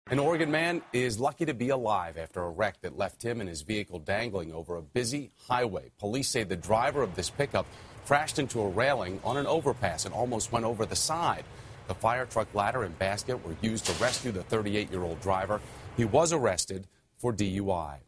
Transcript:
An Oregon man is lucky to be alive after a wreck that left him and his vehicle dangling over a busy highway. Police say the driver of this pickup crashed into a railing on an overpass and almost went over the side. The fire truck ladder and basket were used to rescue the 38-year-old driver. He was arrested for DUI.